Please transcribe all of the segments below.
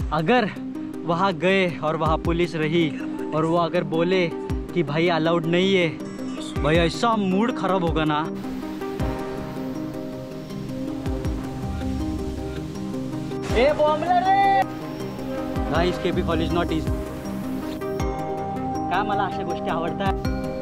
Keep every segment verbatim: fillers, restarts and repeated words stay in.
अगर वहाँ गए और वहाँ पुलिस रही और वो अगर बोले कि भाई अलाउड नहीं है, भाई ऐसा मूड खराब होगा ना। ए बॉम्बलर रे गाइस, केपी कॉलेज नॉट इज का मला अशा गोष्टी आवडतात।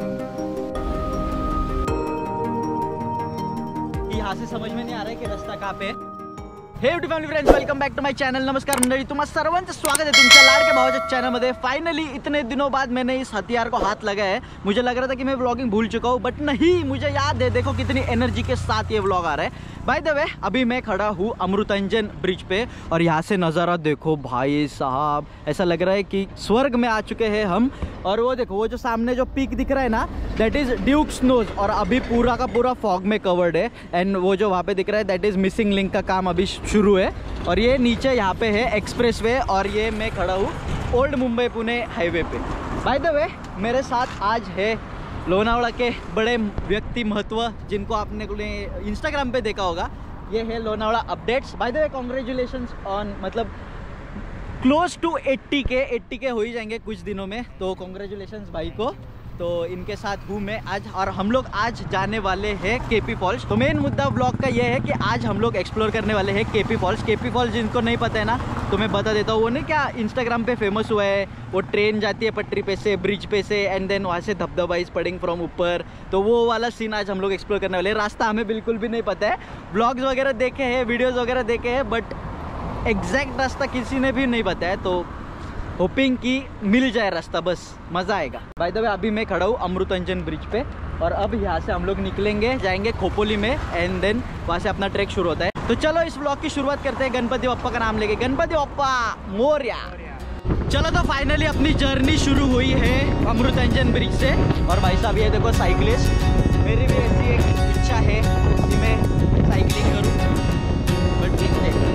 यहाँ से समझ में नहीं आ रहा है कि रास्ता कहाँ पे है। Hey YouTube family friends, welcome back to my channel. नमस्कार मंडळी, तुम्हा सर्वांचं स्वागत आहे तुमच्या लाडके भावाच्या चॅनलमध्ये। फाइनली इतने दिनों बाद मैंने इस हथियार को हाथ लगाया है। मुझे लग रहा था कि मैं व्लॉगिंग भूल चुका हूँ, बट नहीं, मुझे याद है। देखो कितनी एनर्जी के साथ ये व्लॉग आ रहा है। बाय द वे, अभी मैं खड़ा हूँ अमृतंजन ब्रिज पे और यहाँ से नज़ारा देखो भाई साहब, ऐसा लग रहा है कि स्वर्ग में आ चुके हैं हम। और वो देखो, वो जो सामने जो पीक दिख रहा है ना, दैट इज़ ड्यूक्स नोज, और अभी पूरा का पूरा फॉग में कवर्ड है। एंड वो जो वहाँ पे दिख रहा है, दैट इज़ मिसिंग लिंक का काम अभी शुरू है। और ये नीचे यहाँ पे है एक्सप्रेसवे, और ये मैं खड़ा हूँ ओल्ड मुंबई पुणे हाईवे पे। बाय द वे, मेरे साथ आज है लोनावला के बड़े व्यक्ति महत्व, जिनको आपने इंस्टाग्राम पे देखा होगा। ये है Lonavala updates. By the way, congratulations on, मतलब close to eighty K eighty K हो ही जाएंगे कुछ दिनों में, तो कॉन्ग्रेचुलेशंस भाई को। तो इनके साथ हूँ मैं आज, और हम लोग आज जाने वाले हैं केपी फॉल्स। तो मेन मुद्दा ब्लॉग का ये है कि आज हम लोग एक्सप्लोर करने वाले हैं केपी फॉल्स। केपी फॉल्स जिनको नहीं पता है ना, तो मैं बता देता हूँ। वो नहीं क्या इंस्टाग्राम पे फेमस हुआ है, वो ट्रेन जाती है पटरी पे से, ब्रिज पे से, एंड देन वहाँ से धबधबा इज पडिंग फ्रॉम ऊपर। तो वो वाला सीन आज हम लोग एक्सप्लोर करने वाले हैं। रास्ता हमें बिल्कुल भी नहीं पता है। ब्लॉग्स वगैरह देखे हैं, वीडियोज़ वगैरह देखे हैं, बट एग्जैक्ट रास्ता किसी ने भी नहीं बताया। तो होपिंग कि मिल जाए रास्ता, बस मज़ा आएगा। बाय द वे, अभी मैं खड़ा हूँ अमृतंजन ब्रिज पे, और अब यहाँ से हम लोग निकलेंगे, जाएंगे खोपोली में, एंड देन वहाँ से अपना ट्रैक शुरू होता है। तो चलो इस व्लॉग की शुरुआत करते हैं गणपति बप्पा का नाम लेके। गणपति बप्पा मोरया। चलो तो फाइनली अपनी जर्नी शुरू हुई है अमृतंजन ब्रिज से। और भाई साहब ये देखो साइकिलिस्ट, मेरी भी ऐसी एक इच्छा है कि मैं साइकिलिंग करूँ, बट देखते हैं।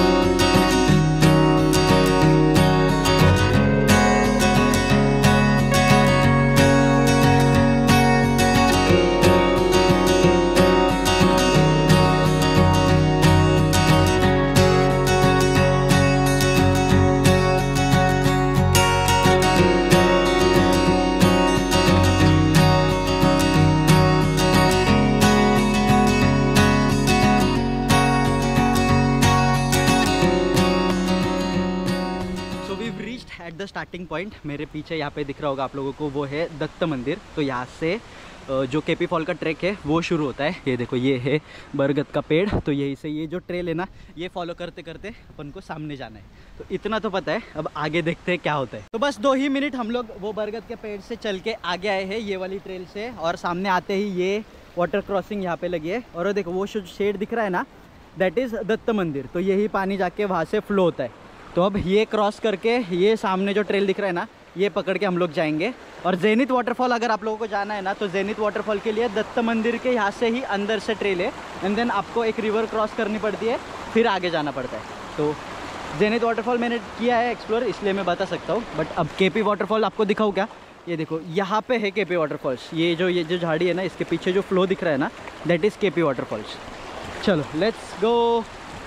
एट द स्टार्टिंग पॉइंट, मेरे पीछे यहाँ पे दिख रहा होगा आप लोगों को, वो है दत्त मंदिर। तो यहाँ से जो केपी फॉल का ट्रैक है वो शुरू होता है। ये देखो, ये है बरगद का पेड़। तो यही से ये जो ट्रेल है ना, ये फॉलो करते करते अपन को सामने जाना है। तो इतना तो पता है, अब आगे देखते हैं क्या होता है। तो बस दो ही मिनट हम लोग वो बरगद के पेड़ से चल के आगे आए हैं, ये वाली ट्रेल से। और सामने आते ही ये वाटर क्रॉसिंग यहाँ पे लगी है। और देखो वो जो शेड दिख रहा है ना, दैट इज़ दत्त मंदिर। तो यही पानी जाके वहाँ से फ्लो होता है। तो अब ये क्रॉस करके ये सामने जो ट्रेल दिख रहा है ना, ये पकड़ के हम लोग जाएंगे। और जैनित वाटरफॉल अगर आप लोगों को जाना है ना, तो जैनित वाटरफॉल के लिए दत्त मंदिर के यहाँ से ही अंदर से ट्रेल है, एंड देन आपको एक रिवर क्रॉस करनी पड़ती है, फिर आगे जाना पड़ता है। तो जैनित वाटरफॉल मैंने किया है एक्सप्लोर, इसलिए मैं बता सकता हूँ। बट अब केपी वाटरफॉल आपको दिखाऊँ क्या? ये देखो, यहाँ पे है केपी वाटरफॉल्स। ये जो ये जो झाड़ी है ना, इसके पीछे जो फ्लो दिख रहा है ना, दैट इज़ केपी वाटरफॉल्स। चलो लेट्स गो।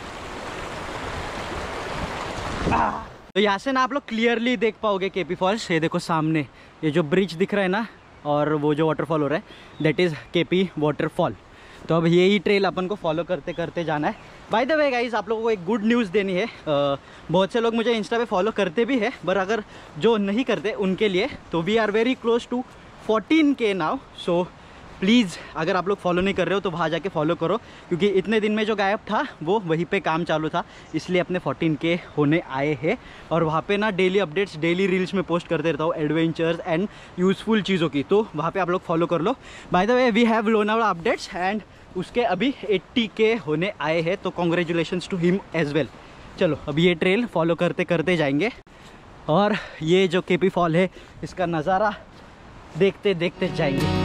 तो यहाँ से ना आप लोग क्लियरली देख पाओगे केपी फॉल्स। ये देखो सामने ये जो ब्रिज दिख रहा है ना, और वो जो वाटरफॉल हो रहा है, दैट इज़ केपी वाटरफॉल। तो अब यही ट्रेल अपन को फॉलो करते करते जाना है। बाय द वे गाइस, आप लोगों को एक गुड न्यूज़ देनी है। आ, बहुत से लोग मुझे इंस्टा पे फॉलो करते भी है, पर अगर जो नहीं करते उनके लिए, तो we are very close to fourteen K now. So please, अगर आप लोग फॉलो नहीं कर रहे हो तो वहाँ जाके फॉलो करो, क्योंकि इतने दिन में जो गायब था वो वहीं पे काम चालू था, इसलिए अपने फोर्टीन के होने आए हैं। और वहाँ पे ना डेली अपडेट्स, डेली रील्स में पोस्ट करते रहता हूँ, एडवेंचर्स एंड यूज़फुल चीज़ों की। तो वहाँ पे आप लोग फॉलो कर लो। By the way, we have Lonavala updates, and उसके अभी एट्टी के होने आए हैं, तो congratulations to him as well. चलो अब ये ट्रेल फॉलो करते करते जाएंगे, और ये जो केपी फॉल है इसका नज़ारा देखते देखते जाएंगे।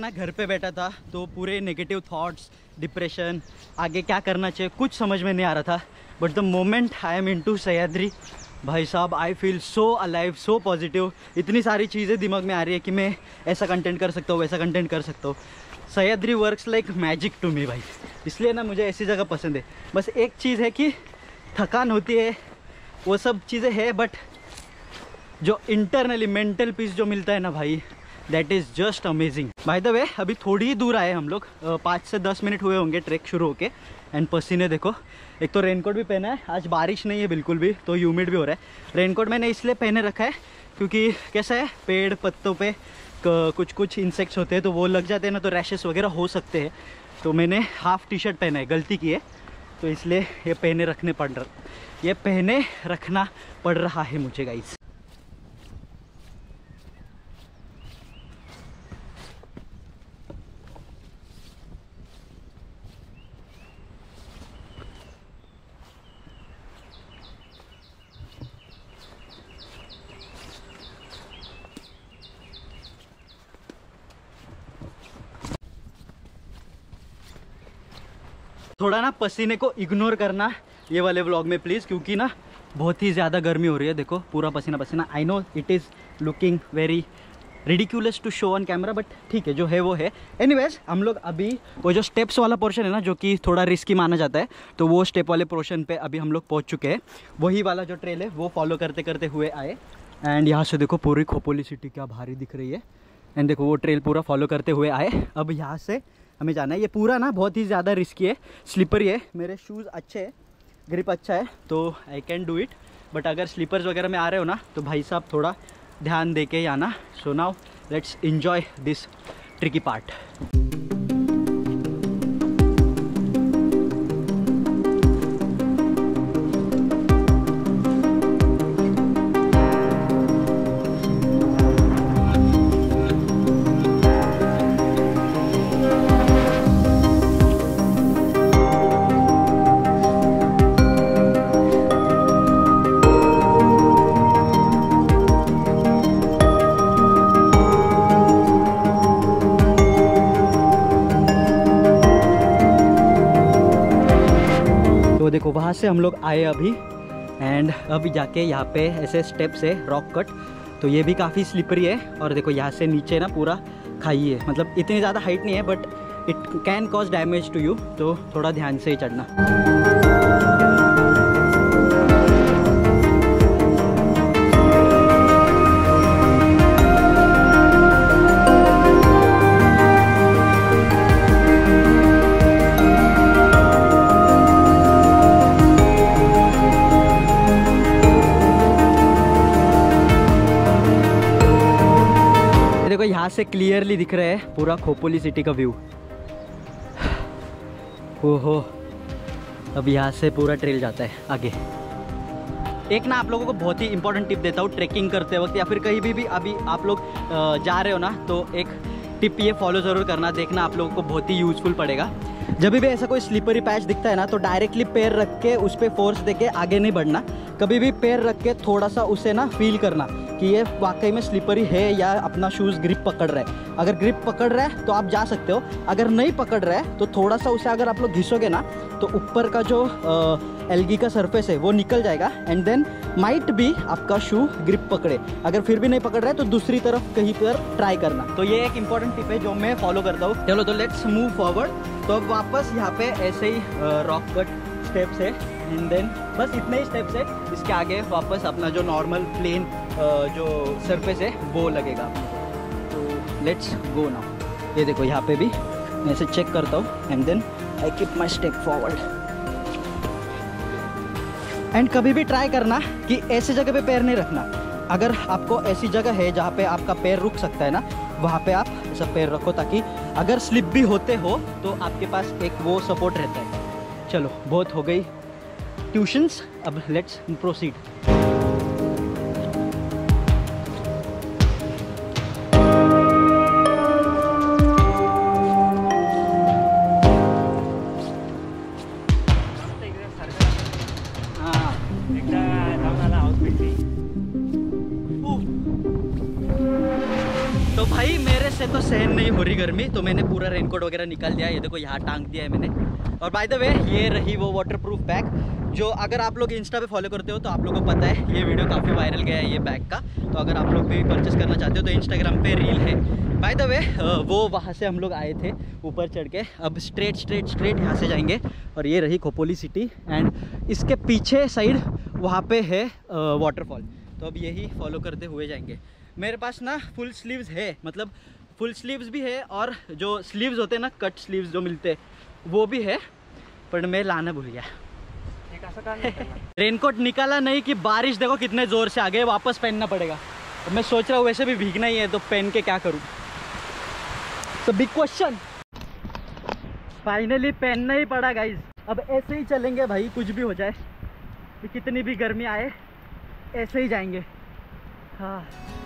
ना घर पे बैठा था तो पूरे नेगेटिव थॉट्स, डिप्रेशन, आगे क्या करना चाहिए कुछ समझ में नहीं आ रहा था। But the moment I am into Sahyadri, भाई साहब I feel so alive, so positive. इतनी सारी चीज़ें दिमाग में आ रही है कि मैं ऐसा कंटेंट कर सकता हूँ, वैसा कंटेंट कर सकता हूँ। Sahyadri works like magic to me भाई, इसलिए ना मुझे ऐसी जगह पसंद है। बस एक चीज़ है कि थकान होती है, वो सब चीज़ें है, बट जो इंटरनली मेंटल पीस जो मिलता है ना भाई, that is just amazing. By the way अभी थोड़ी ही दूर आए हम लोग, पाँच से दस मिनट हुए होंगे ट्रैक शुरू होके। एंड पसीने देखो, एक तो रेनकोट भी पहना है, आज बारिश नहीं है बिल्कुल भी, तो ह्यूमिड भी हो रहा है। रेनकोट मैंने इसलिए पहने रखा है क्योंकि कैसा है, पेड़ पत्तों पे कुछ कुछ इंसेक्ट्स होते हैं तो वो लग जाते हैं ना, तो रैशेस वगैरह हो सकते हैं। तो मैंने हाफ टी शर्ट पहना है, गलती की है, तो इसलिए ये पहने रखने पड़ रहा ये पहने रखना पड़ रहा है मुझे गाइस। थोड़ा ना पसीने को इग्नोर करना ये वाले व्लॉग में प्लीज़, क्योंकि ना बहुत ही ज़्यादा गर्मी हो रही है। देखो पूरा पसीना पसीना। I know it is looking very ridiculous to show on camera, but ठीक है, जो है वो है। एनीवेज हम लोग अभी वो जो स्टेप्स वाला पोर्शन है ना, जो कि थोड़ा रिस्की माना जाता है, तो वो स्टेप वाले पोर्शन पे अभी हम लोग पहुँच चुके हैं। वही वाला जो ट्रेल है वो फॉलो करते करते हुए आए। एंड यहाँ से देखो पूरी खोपोली सिटी क्या भारी दिख रही है। एंड देखो वो ट्रेल पूरा फॉलो करते हुए आए। अब यहाँ से हमें जाना है। ये पूरा ना बहुत ही ज़्यादा रिस्की है, स्लीपरी है। मेरे शूज़ अच्छे हैं, ग्रिप अच्छा है, तो I can do it. But अगर स्लीपर्स वगैरह में आ रहे हो ना, तो भाई साहब थोड़ा ध्यान दे के ही आना। So now let's enjoy this tricky part. देखो वहाँ से हम लोग आए अभी, एंड अभी जाके यहाँ पे ऐसे स्टेप्स है, रॉक कट, तो ये भी काफ़ी स्लिपरी है। और देखो यहाँ से नीचे ना पूरा खाई है, मतलब इतनी ज़्यादा हाइट नहीं है, but it can cause damage to you, तो थोड़ा ध्यान से ही चढ़ना। देखो यहाँ से क्लियरली दिख रहा है पूरा खोपोली सिटी का व्यू। ओहो, अब यहाँ से पूरा ट्रेल जाता है आगे। एक ना आप लोगों को बहुत ही इंपॉर्टेंट टिप देता हूँ ट्रैकिंग करते वक्त, या फिर कहीं भी भी अभी आप लोग जा रहे हो ना, तो एक टिप ये फॉलो ज़रूर करना, देखना आप लोगों को बहुत ही यूज़फुल पड़ेगा। जब भी ऐसा कोई स्लीपरी पैच दिखता है ना, तो डायरेक्टली पैर रख के उस पर फोर्स देके आगे नहीं बढ़ना। कभी भी पैर रख के थोड़ा सा उसे ना फील करना कि ये वाकई में स्लीपरी है या अपना शूज़ ग्रिप पकड़ रहा है। अगर ग्रिप पकड़ रहा है तो आप जा सकते हो, अगर नहीं पकड़ रहा है तो थोड़ा सा उसे अगर आप लोग घिसोगे ना, तो ऊपर का जो एल्गी का सरफेस है वो निकल जाएगा। एंड देन माइट भी आपका शू ग्रिप पकड़े। अगर फिर भी नहीं पकड़ रहा है तो दूसरी तरफ कहीं पर ट्राई करना। तो ये एक इंपॉर्टेंट टिप है जो मैं फॉलो करता हूँ। चलो तो लेट्स मूव फॉरवर्ड। तो अब वापस यहाँ पे ऐसे ही रॉक कट स्टेप्स है, एंड देन बस इतने ही स्टेप्स है। इसके आगे वापस अपना जो नॉर्मल प्लेन जो सरफेस है वो लगेगा। तो लेट्स गो नाउ। ये देखो यहाँ पे भी मैं ऐसे चेक करता हूँ, and then I keep my step forward. And कभी भी ट्राई करना कि ऐसी जगह पे पैर नहीं रखना। अगर आपको ऐसी जगह है जहाँ पे आपका पैर रुक सकता है ना, वहाँ पे आप ऐसा पैर रखो, ताकि अगर स्लिप भी होते हो तो आपके पास एक वो सपोर्ट रहता है। चलो बहुत हो गई ट्यूशन्स, अब लेट्स प्रोसीड। तो भाई मेरे से तो सहन नहीं हो रही गर्मी, तो मैंने पूरा रेनकोट वगैरह निकाल दिया, ये देखो यहाँ टांग दिया है मैंने। और बाय द वे ये रही वो वाटरप्रूफ बैग, जो अगर आप लोग इंस्टा पे फॉलो करते हो तो आप लोगों को पता है ये वीडियो काफ़ी वायरल गया है ये बैग का। तो अगर आप लोग भी परचेस करना चाहते हो तो इंस्टाग्राम पे रील है। बाय द वे वो वहाँ से हम लोग आए थे ऊपर चढ़ के, अब स्ट्रेट स्ट्रेट स्ट्रेट यहाँ से जाएंगे। और ये रही खोपोली सिटी एंड इसके पीछे साइड वहाँ पे है वाटरफॉल, तो अब यही फॉलो करते हुए जाएंगे। मेरे पास ना फुल स्लीव्स है, मतलब फुल स्लीव्स भी है और जो स्लीव्स होते हैं ना कट स्लीव्स जो मिलते हैं वो भी है, पर मैं लाना भूल गया। रेनकोट निकाला नहीं कि बारिश देखो कितने ज़ोर से आ गए, वापस पहनना पड़ेगा। तो मैं सोच रहा हूँ वैसे भी भीगना ही है तो पहन के क्या करूँ, तो बिग क्वेश्चन। फाइनली पहनना ही पड़ा गाइज। अब ऐसे ही चलेंगे भाई, कुछ भी हो जाए, कितनी भी गर्मी आए ऐसे ही जाएंगे। हाँ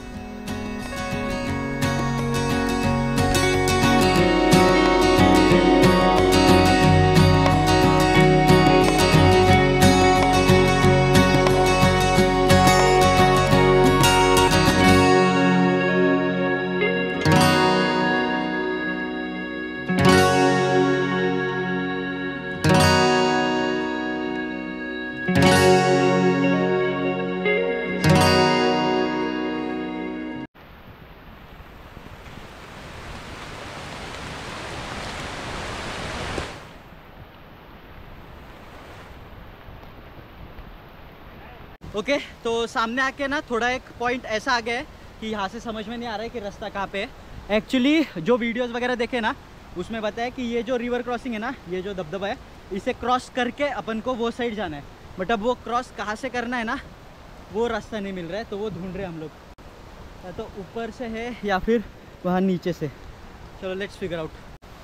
ओके okay, तो सामने आके ना थोड़ा एक पॉइंट ऐसा आ गया है कि यहाँ से समझ में नहीं आ रहा है कि रास्ता कहाँ पे है। एक्चुअली जो वीडियोस वगैरह देखे ना उसमें बताया कि ये जो रिवर क्रॉसिंग है ना, ये जो दबदबा है, इसे क्रॉस करके अपन को वो साइड जाना है। बट अब वो क्रॉस कहाँ से करना है ना, वो रास्ता नहीं मिल रहा है, तो वो ढूंढ रहे हैं हम लोग, या तो ऊपर से है या फिर वहाँ नीचे से। चलो लेट्स फिगर आउट।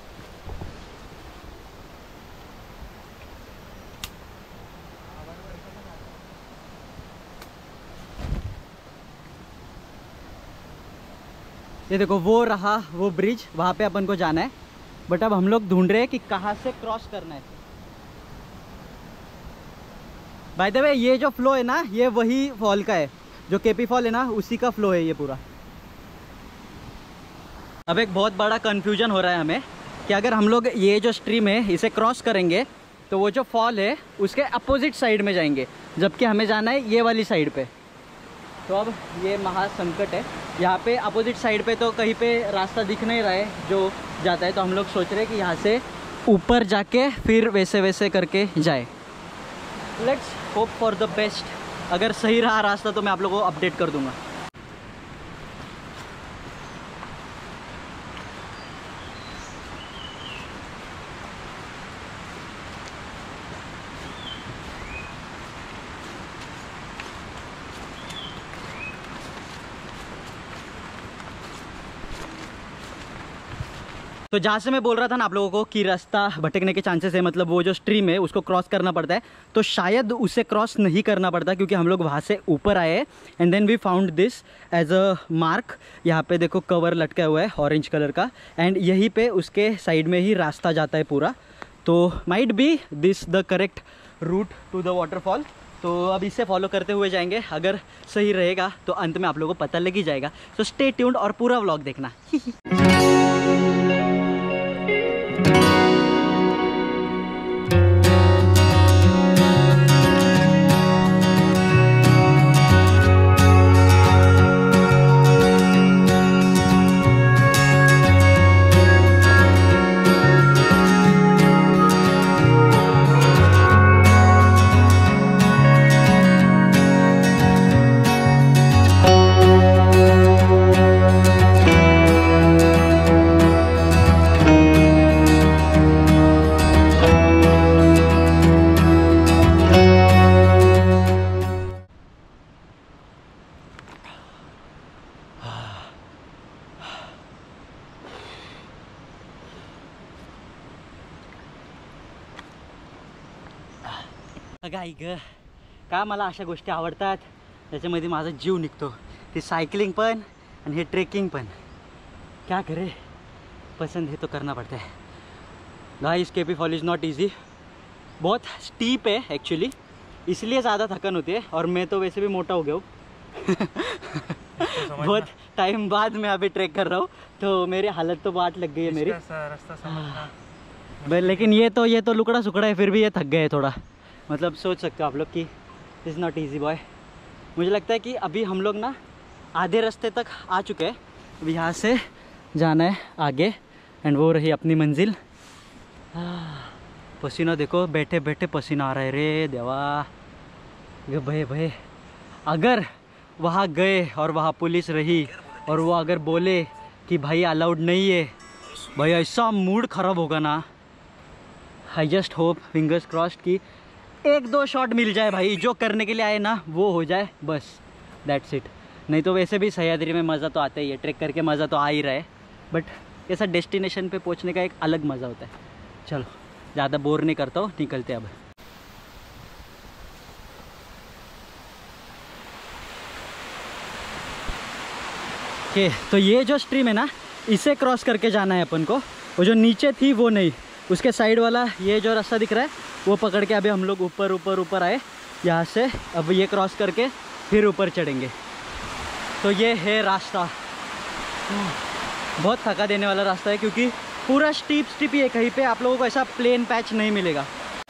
ये देखो वो रहा वो ब्रिज, वहाँ पे अपन को जाना है। बट अब हम लोग ढूंढ रहे हैं कि कहाँ से क्रॉस करना है। बाय द वे ये जो फ्लो है ना, ये वही फॉल का है, जो केपी फॉल है ना उसी का फ्लो है ये पूरा। अब एक बहुत बड़ा कंफ्यूजन हो रहा है हमें कि अगर हम लोग ये जो स्ट्रीम है इसे क्रॉस करेंगे तो वो जो फॉल है उसके अपोजिट साइड में जाएंगे, जबकि हमें जाना है ये वाली साइड पे। तो अब ये महासंकट है, यहाँ पे अपोजिट साइड पे तो कहीं पे रास्ता दिख नहीं रहा है जो जाता है, तो हम लोग सोच रहे हैं कि यहाँ से ऊपर जाके फिर वैसे वैसे करके जाए। Let's hope for the best. अगर सही रहा रास्ता तो मैं आप लोगों को अपडेट कर दूंगा। तो जहाँ से मैं बोल रहा था ना आप लोगों को कि रास्ता भटकने के चांसेस है, मतलब वो जो स्ट्रीम है उसको क्रॉस करना पड़ता है, तो शायद उसे क्रॉस नहीं करना पड़ता क्योंकि हम लोग वहाँ से ऊपर आए and then we found this as a mark. यहाँ पे देखो कवर लटका हुआ है ऑरेंज कलर का, एंड यहीं पे उसके साइड में ही रास्ता जाता है पूरा। तो might be this the correct route to the waterfall. तो अब इसे फॉलो करते हुए जाएंगे, अगर सही रहेगा तो अंत में आप लोगों को पता लग ही जाएगा। तो स्टे ट्यून्ड और पूरा व्लॉग देखना। गाई ग का मला अशा गोष्टी आवडतात त्याच्यामध्ये माझा जीव निघतो, ती सायकलिंग पण आणि हे ट्रेकिंग पण। क्या करे, पसंद है तो करना पड़ता है। Guys KP fall is not easy, बहुत स्टीप है एक्चुअली, इसलिए ज़्यादा थकन होती है। और मैं तो वैसे भी मोटा हो गया हूँ बहुत टाइम बाद मैं अभी ट्रैक कर रहा हूँ, तो मेरी हालत तो बाट लग गई है मेरी। रास्ता समझना। लेकिन ये तो ये तो लुकड़ा सुकड़ा है, फिर भी ये थक गए थोड़ा। मतलब सोच सकते हो आप लोग कि इज़ नॉट ईजी बॉय। मुझे लगता है कि अभी हम लोग ना आधे रास्ते तक आ चुके हैं। अभी यहाँ से जाना है आगे, एंड वो रही अपनी मंजिल। पसीना देखो, बैठे बैठे पसीना आ रहा है रे देवा। ये भय भय अगर वहाँ गए और वहाँ पुलिस रही और वो अगर बोले कि भाई अलाउड नहीं है, भाई ऐसा मूड ख़राब होगा ना। I just hope, fingers crossed कि एक दो शॉट मिल जाए भाई, जो करने के लिए आए ना वो हो जाए बस, दैट्स इट। नहीं तो वैसे भी सह्याद्री में मज़ा तो आता ही है, ट्रैक करके मज़ा तो आ ही रहा है, बट ऐसा डेस्टिनेशन पे पहुंचने का एक अलग मज़ा होता है। चलो ज़्यादा बोर नहीं करता हूँ, निकलते अब। ओके okay, तो ये जो स्ट्रीम है ना, इसे क्रॉस करके जाना है अपन को। वो जो नीचे थी वो नहीं, उसके साइड वाला ये जो रास्ता दिख रहा है वो पकड़ के अभी हम लोग ऊपर ऊपर ऊपर आए यहाँ से। अब ये क्रॉस करके फिर ऊपर चढ़ेंगे। तो ये है रास्ता, बहुत थका देने वाला रास्ता है, क्योंकि पूरा स्टीप स्टीप ही है, कहीं पे आप लोगों को ऐसा प्लेन पैच नहीं मिलेगा।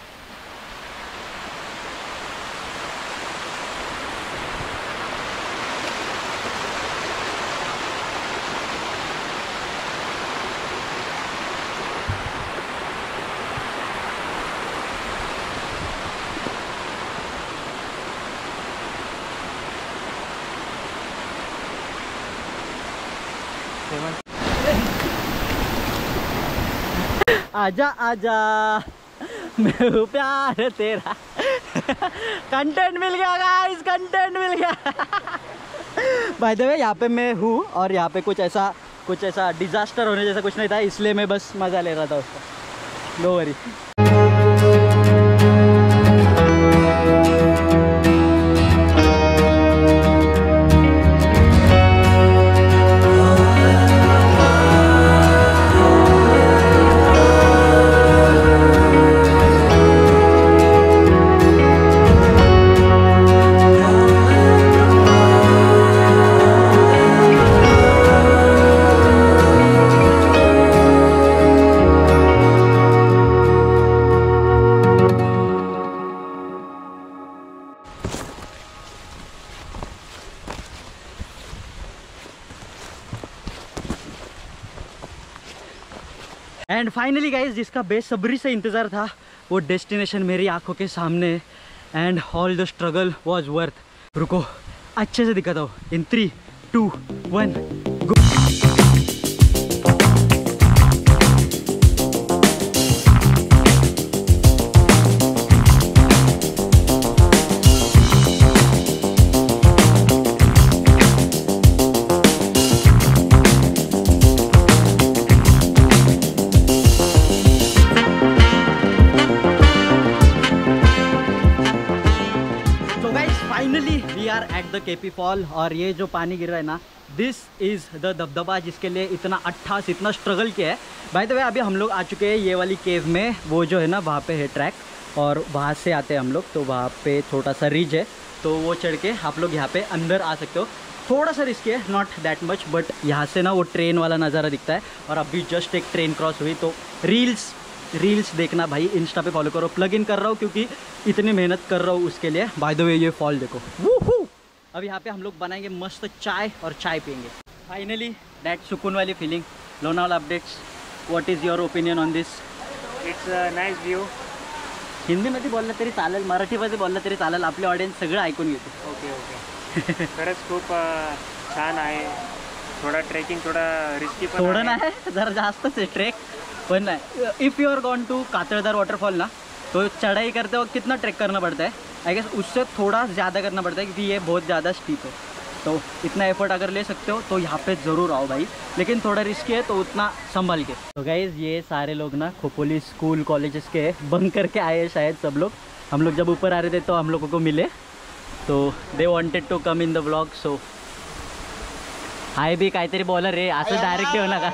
आजा आजा मैं हूँ प्यार तेरा। कंटेंट मिल गया गाइस, कंटेंट मिल गया। बाय द वे यहाँ पे मैं हूँ और यहाँ पे कुछ ऐसा कुछ ऐसा डिजास्टर होने जैसा कुछ नहीं था, इसलिए मैं बस मज़ा ले रहा था उसका। No worry. And finally guys, जिसका बेसब्री से इंतज़ार था वो डेस्टिनेशन मेरी आंखों के सामने, and all the struggle was worth. रुको अच्छे से दिखाता हूँ, in three two one go. At the KP fall, और ये जो पानी गिर रहा है ना, दिस इज़ द दबदबा जिसके लिए इतना अट्ठास इतना स्ट्रगल किया है। बाय द वे अभी हम लोग आ चुके हैं ये वाली केव में। वो जो है ना वहाँ पे है ट्रैक, और वहाँ से आते हैं हम लोग, तो वहाँ पे छोटा सा रिज है, तो वो चढ़ के आप लोग यहाँ पे अंदर आ सकते हो। थोड़ा सा रिस्की है, नॉट दैट मच, बट यहाँ से ना वो ट्रेन वाला नज़ारा दिखता है। और अभी जस्ट एक ट्रेन क्रॉस हुई, तो रील्स रील्स देखना भाई, इंस्टा पे फॉलो करो। प्लग इन कर रहा हूँ क्योंकि इतनी मेहनत कर रहा हूँ उसके लिए। बाय द वे ये फॉल देखो, वूहू। अब यहाँ पे हम लोग बनाएंगे मस्त चाय और चाय पियेंगे। फाइनली दैट सुकून वाली feeling. Lonavala updates, what is your opinion on this? It's a nice view. हिंदीमध्ये बोललं तरी चालेल, मराठीमध्ये बोललं तरी चालेल, आपले ऑडियन्स सगळं ऐकून घेतो. Okay okay. खरंच खूप छान आहे. थोडा ट्रेकिंग थोडा रिस्की पण थोडं नाही, जरा जास्तच आहे ट्रेक. पण if you are gone to Kataldhar waterfall ना, तो चढ़ाई करते वक्त कितना ट्रैक करना पड़ता है, आई गेस उससे थोड़ा ज़्यादा करना पड़ता है, क्योंकि ये बहुत ज़्यादा स्टीप है. तो इतना एफर्ट अगर ले सकते हो तो यहाँ पे ज़रूर आओ भाई, लेकिन थोड़ा रिस्की है तो उतना संभल के. तो गाइज़ ये सारे लोग ना खोपोली स्कूल कॉलेजेस के बंक करके आए शायद सब लोग. हम लोग जब ऊपर आ रहे थे तो हम लोगों को मिले, तो they wanted to come in the vlog. So hi भी काहीतरी बोला रे, असं डायरेक्ट येऊ नका.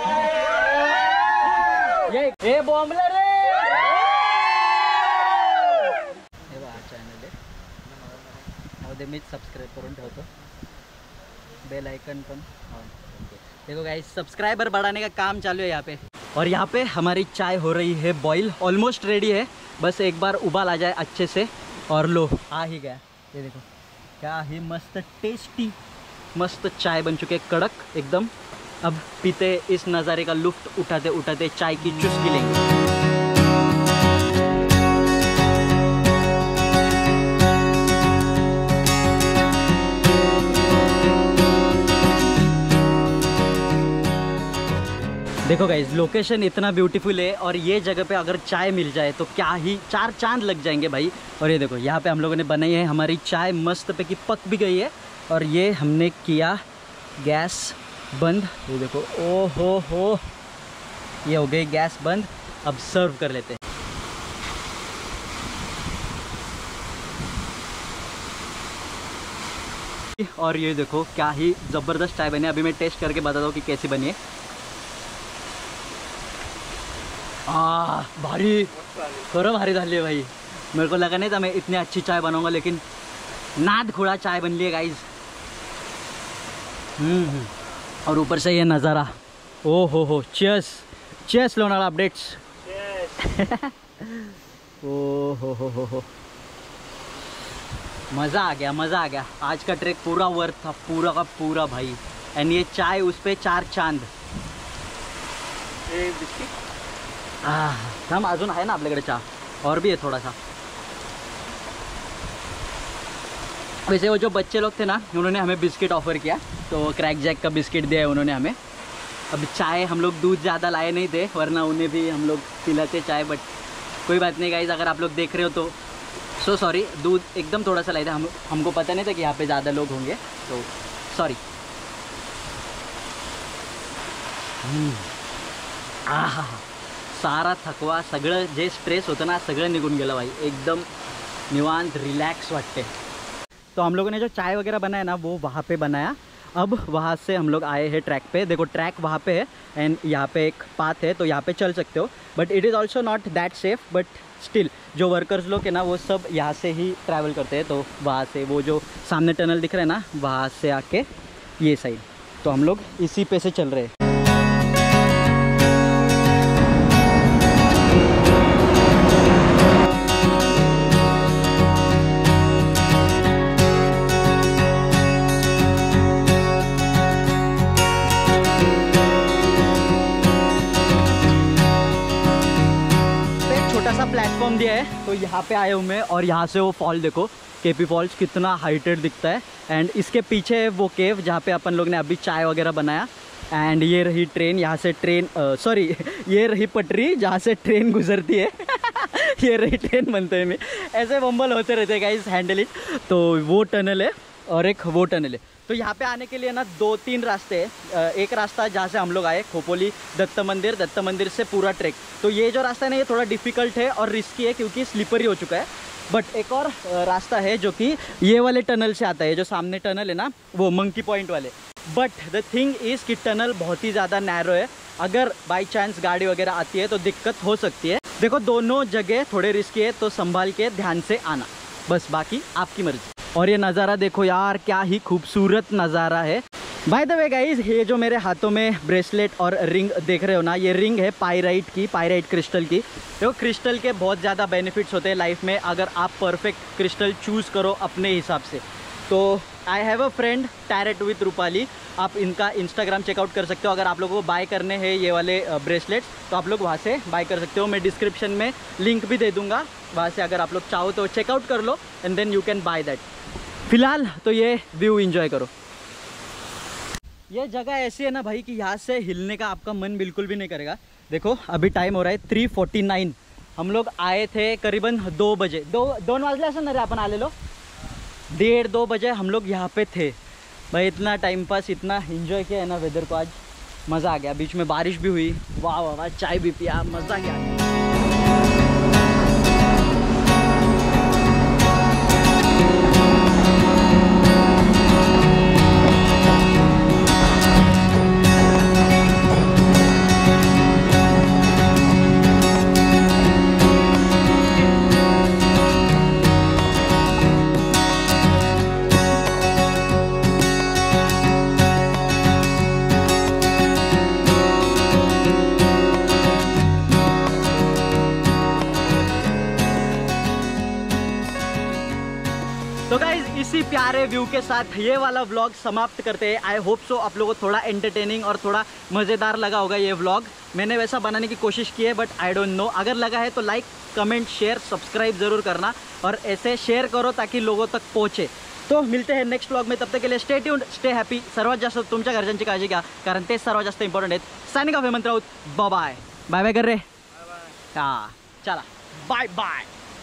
ये ए बॉम्बला रे. हे बघा चॅनल आहे, मीच सबस्क्राईब करून ठेवतो. बेल आइकन पण ऑन। देखो गाइस सब्सक्राइबर बढ़ाने का काम चालू है यहाँ पे। और यहाँ पे हमारी चाय हो रही है बॉईल, ऑलमोस्ट रेडी है, बस एक बार उबाल आ जाए अच्छे से। और लो आ ही गया, ये देखो क्या ही मस्त टेस्टी मस्त चाय बन चुके, कड़क एकदम। अब पीते इस नज़ारे का लुत्फ उठाते उठाते चाय की चुस्की लेंगे। देखो गाइज लोकेशन इतना ब्यूटीफुल है और ये जगह पे अगर चाय मिल जाए तो क्या ही चार चांद लग जाएंगे भाई। और ये देखो यहाँ पे हम लोगों ने बनाई है हमारी चाय, मस्त पे की पक भी गई है। और ये हमने किया गैस बंद, ये देखो ओ हो हो ये हो गई गैस बंद। अब सर्व कर लेते हैं। और ये देखो क्या ही ज़बरदस्त चाय बनी है। अभी मैं टेस्ट करके बताता हूँ कि कैसी बनी है। आ भारी खरं भारी झाली है भाई। मेरे को लगा नहीं था मैं इतनी अच्छी चाय बनाऊंगा, लेकिन नाद खुड़ा चाय बन ली है गाइज। हम्म और ऊपर से ये नज़ारा, ओ हो हो चीयर्स चीयर्स लोनावला अपडेट्स। ओ हो हो हो हो मज़ा आ गया मज़ा आ गया। आज का ट्रैक पूरा वर्थ था, पूरा का पूरा भाई। एंड ये चाय उस पर चार चांद। हम अजून आहे ना आपल्याकडे चहा, और भी है थोड़ा सा। वैसे वो जो बच्चे लोग थे ना, उन्होंने हमें बिस्किट ऑफ़र किया, तो क्रैक जैक का बिस्किट दिया है उन्होंने हमें। अब चाय हम लोग दूध ज़्यादा लाए नहीं थे, वरना उन्हें भी हम लोग पिलाते चाय, बट कोई बात नहीं गाइज। अगर आप लोग देख रहे हो तो सो सॉरी, दूध एकदम थोड़ा सा लाए थे हम, हमको पता नहीं था कि यहाँ पे ज़्यादा लोग होंगे, तो सॉरी। आहा सारा थकवा सगळं जे स्ट्रेस होतं ना सगळं निघून गेलं भाई, एकदम निवांत रिलैक्स वाटते। तो हम लोगों ने जो चाय वगैरह बनाया ना वो वहाँ पे बनाया। अब वहाँ से हम लोग आए हैं ट्रैक पे। देखो ट्रैक वहाँ पे है एंड यहाँ पे एक पाथ है, तो यहाँ पे चल सकते हो, but it is also not that safe. But still जो वर्कर्स लोग हैं ना वो सब यहाँ से ही ट्रैवल करते हैं, तो वहाँ से वो जो सामने टनल दिख रहा है ना वहाँ से आके ये साइड, तो हम लोग इसी पे से चल रहे हैं। प्लेटफॉर्म दिया है, तो यहाँ पे आए हूँ मैं। और यहाँ से वो फॉल देखो, केपी फॉल्स कितना हाइटेड दिखता है। एंड इसके पीछे है वो केव जहाँ पे अपन लोग ने अभी चाय वगैरह बनाया। एंड ये रही ट्रेन, यहाँ से ट्रेन सॉरी ये रही पटरी जहाँ से ट्रेन गुजरती है। ये रही ट्रेन बनते हैं, मैं ऐसे बम्बल होते रहते हैं गाइस, हैंडल इट। तो वो टनल है और एक वो टनल है। तो यहाँ पे आने के लिए ना दो तीन रास्ते हैं। एक रास्ता जहाँ से हम लोग आए खोपोली दत्त मंदिर, दत्त मंदिर से पूरा ट्रैक। तो ये जो रास्ता है ना ये थोड़ा डिफ़िकल्ट है और रिस्की है क्योंकि स्लिपरी हो चुका है। बट एक और रास्ता है जो कि ये वाले टनल से आता है, जो सामने टनल है ना वो मंकी पॉइंट वाले। बट द थिंग इज़ कि टनल बहुत ही ज़्यादा नैरो है, अगर बाई चांस गाड़ी वगैरह आती है तो दिक्कत हो सकती है। देखो दोनों जगह थोड़े रिस्की है, तो संभाल के ध्यान से आना, बस बाकी आपकी मर्जी। और ये नज़ारा देखो यार, क्या ही खूबसूरत नज़ारा है। बाय द वे गाइज, ये जो मेरे हाथों में ब्रेसलेट और रिंग देख रहे हो ना, ये रिंग है पायराइट की, पायराइट क्रिस्टल की। देखो क्रिस्टल के बहुत ज़्यादा बेनिफिट्स होते हैं लाइफ में, अगर आप परफेक्ट क्रिस्टल चूज़ करो अपने हिसाब से। तो I have a friend tarot with Rupali, आप इनका इंस्टाग्राम चेकआउट कर सकते हो। अगर आप लोगों को बाय करने हैं ये वाले ब्रेसलेट्स तो आप लोग वहाँ से बाय कर सकते हो। मैं डिस्क्रिप्शन में लिंक भी दे दूँगा, वहाँ से अगर आप लोग चाहो तो चेकआउट कर लो and then you can buy that. फिलहाल तो ये व्यू एंजॉय करो। ये जगह ऐसी है ना भाई कि यहाँ से हिलने का आपका मन बिल्कुल भी नहीं करेगा। देखो अभी टाइम हो रहा है थ्री फोर्टी नाइन, हम लोग आए थे करीबन दो बजे, दो दोन वाजले असं ना रे आपण आलेलो, डेढ़ दो बजे हम लोग यहाँ पे थे भाई। इतना टाइम पास, इतना एंजॉय किया है ना वेदर को, आज मज़ा आ गया। बीच में बारिश भी हुई, वाह वाह वाह, चाय भी पिया, मज़ा गया। इसी प्यारे व्यू के साथ ये वाला व्लॉग समाप्त करते हैं। आई होप सो आप लोगों को थोड़ा एंटरटेनिंग और थोड़ा मज़ेदार लगा होगा ये व्लॉग। मैंने वैसा बनाने की कोशिश की है बट आई डोंट नो। अगर लगा है तो लाइक कमेंट शेयर सब्सक्राइब ज़रूर करना और ऐसे शेअर करो ताकि लोगों तक पहुँचे। तो मिलते हैं नेक्स्ट व्लॉग में, तब तक के लिए स्टे ट्यून्ड स्टे हॅपी। सर्वात जास्त तुमच्या घरच्यांची काळजी घ्या कारण तेच सर्वात जास्त इंपॉर्टंट आहेत। Signing off Hemant Raut, bye bye bye bye कर रे। हाँ चला bye bye.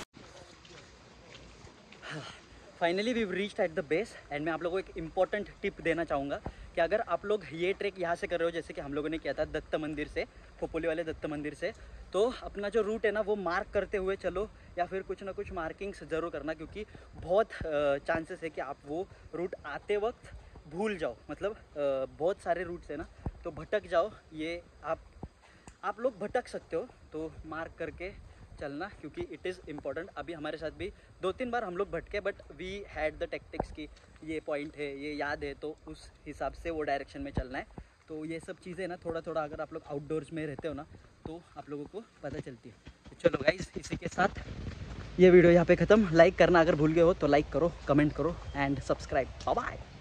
Finally we reached at the base and मैं आप लोगों को एक इम्पॉर्टेंट टिप देना चाहूँगा कि अगर आप लोग ये ट्रैक यहाँ से कर रहे हो जैसे कि हम लोगों ने किया था दत्त मंदिर से, खोपोली वाले दत्त मंदिर से, तो अपना जो रूट है ना वो मार्क करते हुए चलो या फिर कुछ ना कुछ मार्किंग्स ज़रूर करना क्योंकि बहुत चांसेस है कि आप वो रूट आते वक्त भूल जाओ। मतलब बहुत सारे रूट्स है ना तो भटक जाओ। ये आप आप लोग भटक सकते हो तो मार्क करके चलना क्योंकि इट इज़ इम्पॉर्टेंट। अभी हमारे साथ भी दो तीन बार हम लोग भटके but we had the tactics की ये पॉइंट है ये याद है तो उस हिसाब से वो डायरेक्शन में चलना है। तो ये सब चीज़ें ना थोड़ा थोड़ा अगर आप लोग आउटडोर्स में रहते हो ना तो आप लोगों को पता चलती है। तो चलो गाइस इसी के साथ ये वीडियो यहाँ पे ख़त्म। लाइक करना अगर भूल गए हो तो लाइक करो, कमेंट करो एंड सब्सक्राइब। Bye bye.